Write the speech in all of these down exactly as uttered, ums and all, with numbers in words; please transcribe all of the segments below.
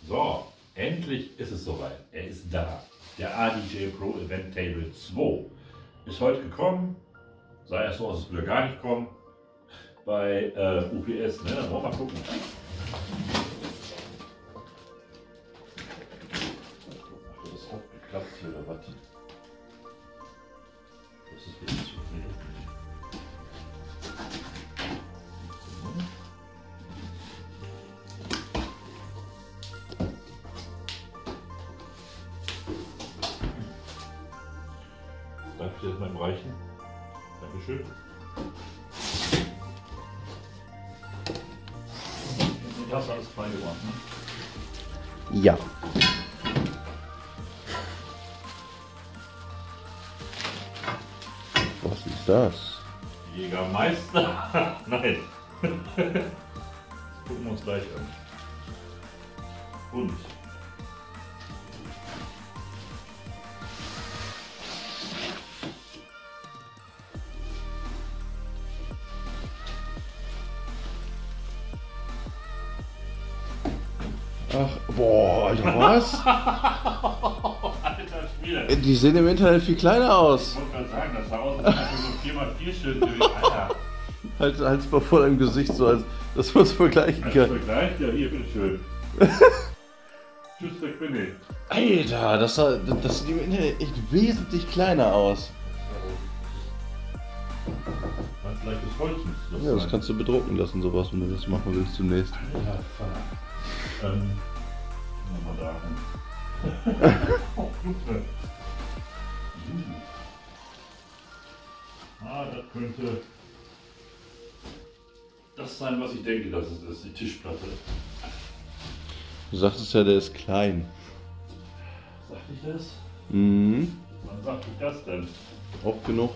So, endlich ist es soweit. Er ist da. Der A D J Pro Event Table zwei ist heute gekommen. Sah erst so aus, als würde er gar nicht kommen. Bei äh, U P S, ne? Dann wollen wir mal gucken. Das hat geklappt hier oder was? Das ist wieder zu viel. Darf ich das mal reichen? Dankeschön. Du hast alles frei gemacht, ne? Ja. Was ist das? Jägermeister? Nein. Das gucken wir uns gleich an. Und Ach, boah, Alter, was? Alter Spieler. Die sehen im Internet viel kleiner aus. Ich wollte gerade sagen, das sah aus, als hätte so ein vier mal vier Schild durch. Alter. Halt, halt's mal vor deinem Gesicht so, als dass man es vergleichen Als kann. Vergleich? Ja, hier, bitteschön. Tschüss, weg bin ich. Alter, das, sah, das sieht im Internet echt wesentlich kleiner aus. Was vielleicht das Holz muss Ja, das kannst du bedrucken lassen, sowas, wenn du das machen willst zunächst. Alter, Vater. Ähm, nochmal da. Ne? Oh, Lupe. Ah, das könnte das sein, was ich denke, dass es ist, die Tischplatte. Du sagtest ja, der ist klein. Sagte ich das? Mhm. Wann sagte ich das denn? Oft genug.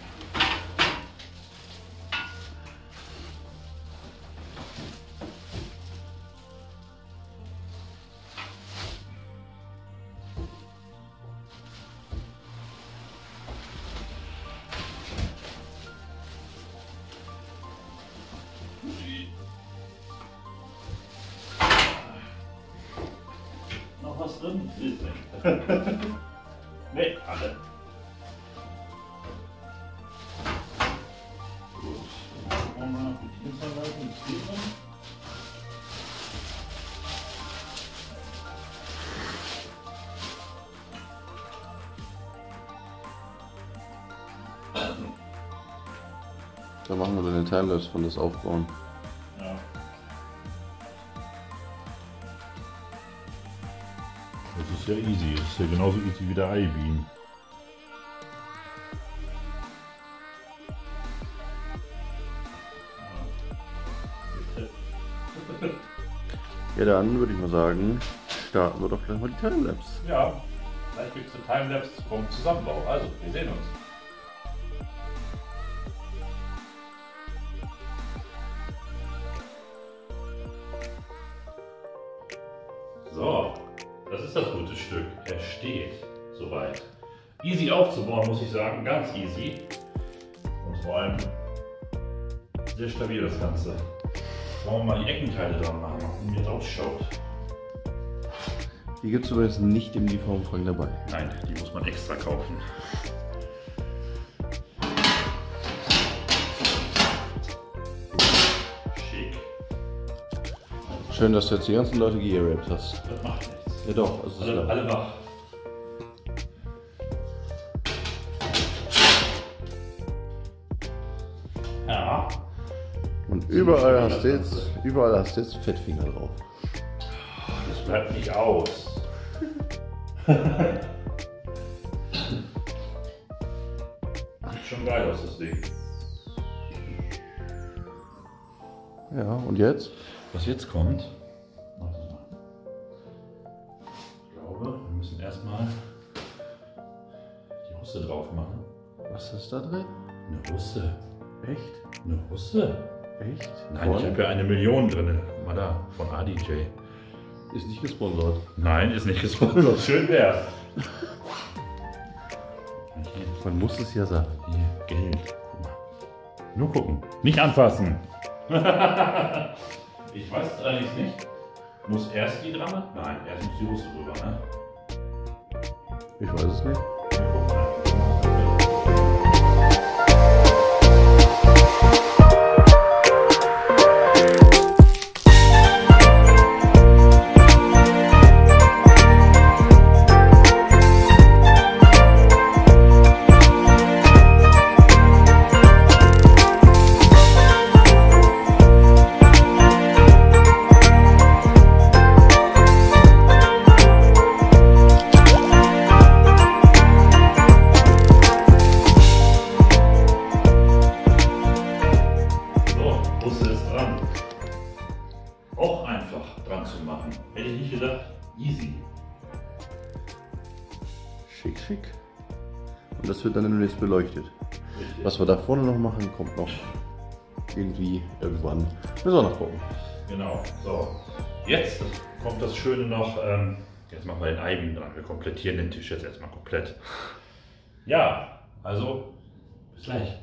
Noch was drin? Ist nicht. Ne, alle. Gut. Dann gucken wir mal nach Bedienungsanleitung. Ist hier drin? Da machen wir dann den Timelapse von das Aufbauen. Ja. Das ist ja easy. Das ist ja genauso easy wie der iBeam. Ja, dann würde ich mal sagen, starten wir doch gleich mal die Timelapse. Ja, gleich gibt es eine Timelapse vom Zusammenbau. Also, wir sehen uns. So, das ist das gute Stück. Er steht soweit. Easy aufzubauen, muss ich sagen, ganz easy. Und vor allem sehr stabil das Ganze. Wollen wir mal die Eckenteile dran machen, wie das ausschaut. Die gibt es übrigens nicht im Lieferumfang dabei. Nein, die muss man extra kaufen. Schick. Schön, dass du jetzt die ganzen Leute gearraped hast. Das macht nichts. Ja doch, es ist Alle, klar. alle wach. Ja. Und überall hast du jetzt, überall hast du jetzt Fettfinger drauf. Das bleibt nicht aus. Sieht schon geil aus, das Ding. Ja, und jetzt? Was jetzt kommt, warte mal. Ich glaube, wir müssen erstmal die Husse drauf machen. Was ist da drin? Eine Husse. Echt? Eine Husse? Echt? Nein, ich habe ja eine Million drin. Guck mal da, von A D J. Ist nicht gesponsert. Nein, ist nicht gesponsert. Schön wär's. Man muss es ja sagen. Hier, Geld. Guck mal. Nur gucken. Nicht anfassen. Ich weiß es allerdings nicht, Muss erst die dran? Nein, erst muss die Hose drüber, ne? Ich weiß es nicht. Auch einfach dran zu machen. Hätte ich nicht gedacht, easy. Schick, schick. Und das wird dann demnächst beleuchtet. Richtig. Was wir da vorne noch machen, kommt noch irgendwie irgendwann. Müssen wir noch gucken. Genau, so. Jetzt kommt das Schöne noch, ähm, jetzt machen wir den I-Beam dran. Wir komplettieren den Tisch jetzt erstmal komplett. Ja, also bis gleich.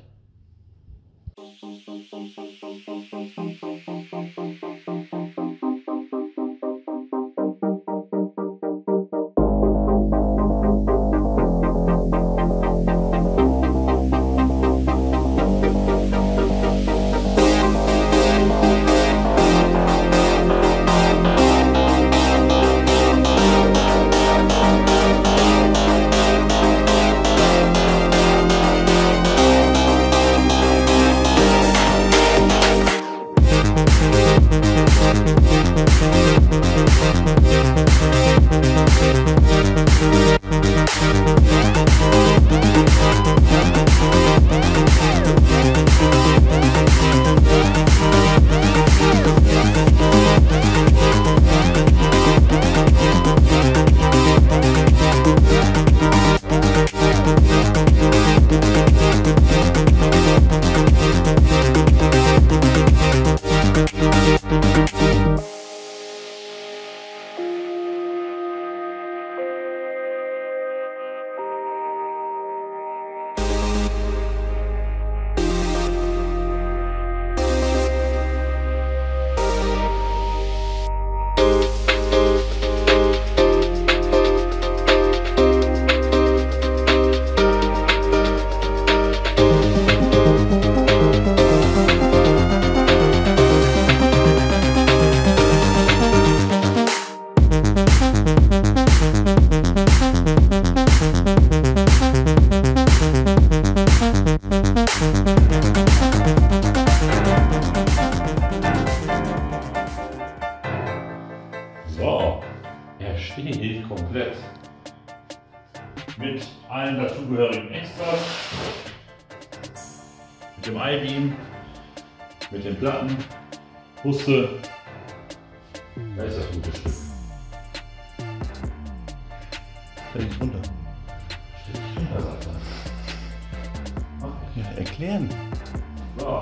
So, er steht komplett mit allen dazugehörigen Extras, mit dem I-Beam, mit den Platten, Huste. Da ist das gute Stück. Stell dich runter. Stell dich runter, sagt er. Mach ich. Ja, erklären. So.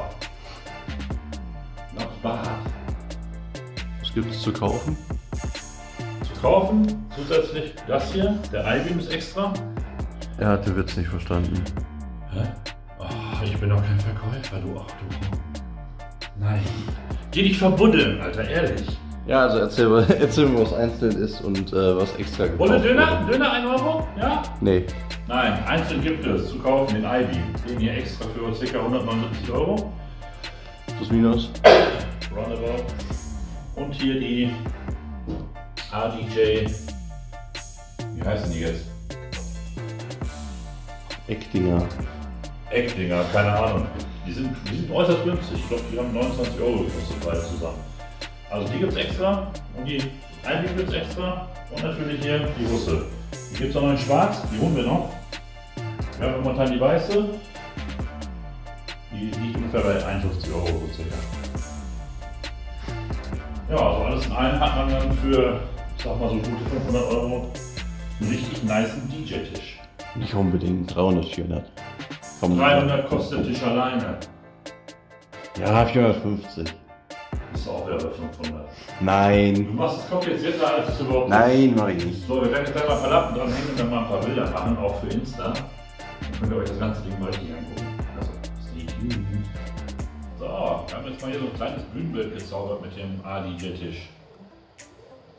Not bad. Was gibt es zu kaufen? Zu kaufen, zusätzlich das hier, der I-Beam ist extra. Er hat den Witz nicht verstanden. Hä? Oh, ich bin doch kein Verkäufer, du. Ach du. Nein. Geh dich verbuddeln, Alter, ehrlich. Ja, also erzähl, mal- erzähl mir, was einzeln ist und äh, was extra gekauft Wolle Döner? wurde. Döner ein Euro? Ja? Nee. Nein, einzeln gibt es zu kaufen den I-Beam. Den hier extra für ca. hundertneunundsiebzig Euro. Plus minus. Roundabout. Und hier die A D J. Wie heißen die jetzt? Eckdinger. Eckdinger, keine Ahnung. Die sind, die sind äußerst günstig. Ich glaube, die haben neunundzwanzig Euro gekostet beide zusammen. Also die gibt es extra und die I-Beam gibt es extra und natürlich hier die Husse. Die gibt es auch noch in schwarz, die holen wir noch. Wir haben momentan die weiße. Die liegt ungefähr bei einundfünfzig Euro so circa. Ja, also alles in allem hat man dann für, ich sag mal so gute fünfhundert Euro einen richtig nicen D J-Tisch. Nicht unbedingt dreihundert, vierhundert. Komm, dreihundert kostet der Tisch alleine. Ja, vierhundertfünfzig. Ist auch wieder bei fünfhundert. Du Nein. machst es komplizierter als es überhaupt ist. Nein, mach ich nicht. So, wir werden jetzt gleich mal ein paar Lappen dranhängen und dann mal ein paar Bilder machen, auch für Insta. Dann könnt ihr euch das ganze Ding mal richtig angucken. Also, Sneak. So, wir haben jetzt mal hier so ein kleines Bühnenbild gezaubert mit dem A D J-Tisch.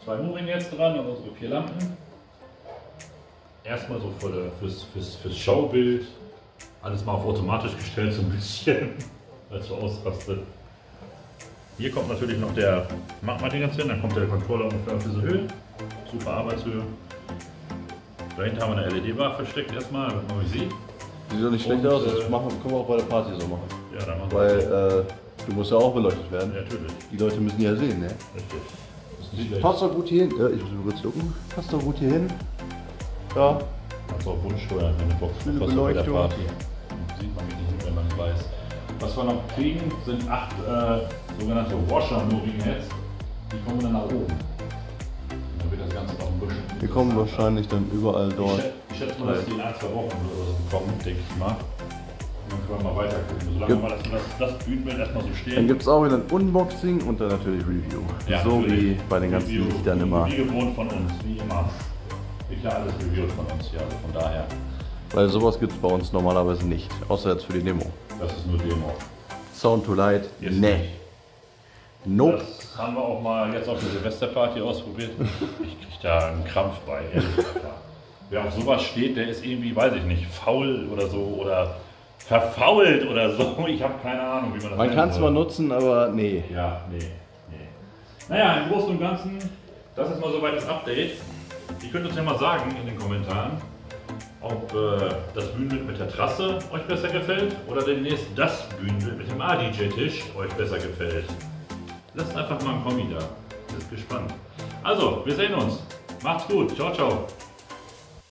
zwei Mooring jetzt dran, also so vier Lampen. Erstmal so für, fürs, fürs, fürs Schaubild. Alles mal auf automatisch gestellt, so ein bisschen, weil es so ausrastet. Hier kommt natürlich noch der Magma-Dingens hin, dann kommt der Controller ungefähr auf diese Höhe. Super Arbeitshöhe. Dahinter haben wir eine L E D-Bar versteckt erstmal, damit man mich sieht. Sieht doch nicht schlecht Und, aus, äh, das machen, können wir auch bei der Party so machen. Ja, dann machen wir Weil das. äh, du musst ja auch beleuchtet werden. Ja, natürlich. Die Leute müssen ja sehen, ne? Richtig. Das ist nicht schlecht. Passt doch gut hier hin. Ja, ich muss mal kurz gucken. Passt doch gut hier hin. Ja. Kannst auch Wunsch steuern, wenn du Bock Schöne hast bei der Beleuchtung. Party. Sieht man mich nicht, wenn man weiß. Was wir noch kriegen, sind acht äh, sogenannte Washer-Mooring-Heads. Die kommen dann nach oben. Dann wird das Ganze noch ein bisschen. Wir kommen wahrscheinlich dann überall Ich, dort. schätze, ich schätze mal, dass die in ein, zwei Wochen oder so kommen, denke ich mal. Und dann können wir mal weiter gucken. Solange Gibt- wir das, das, das Bühnenbild erstmal so stehen. Dann gibt es auch wieder ein Unboxing und dann natürlich Review. Ja, so natürlich. wie bei den ganzen Review, Lichtern immer. Wie gewohnt von uns, wie immer. Wie klar, alles Reviews von uns hier, also von daher. Weil sowas gibt es bei uns normalerweise nicht. Außer jetzt für die Demo. Das ist nur Demo. Sound to Light? Jetzt Nee. nicht. Nope. Das haben wir auch mal jetzt auf der Silvesterparty ausprobiert. Ich krieg da einen Krampf bei, ehrlich gesagt. Wer auf sowas steht, der ist irgendwie, weiß ich nicht, faul oder so oder verfault oder so. Ich habe keine Ahnung, wie man das Man nennen kann es soll. mal nutzen, aber nee. Ja, nee, nee. Naja, im Großen und Ganzen, das ist mal soweit das Update. Ihr könnt uns ja mal sagen in den Kommentaren, ob äh, das Bühnenbild mit der Trasse euch besser gefällt oder demnächst das Bühnenbild mit dem A D J-Tisch euch besser gefällt. Lasst einfach mal einen Kommi da. Ich bin gespannt. Also, wir sehen uns. Macht's gut. Ciao, ciao.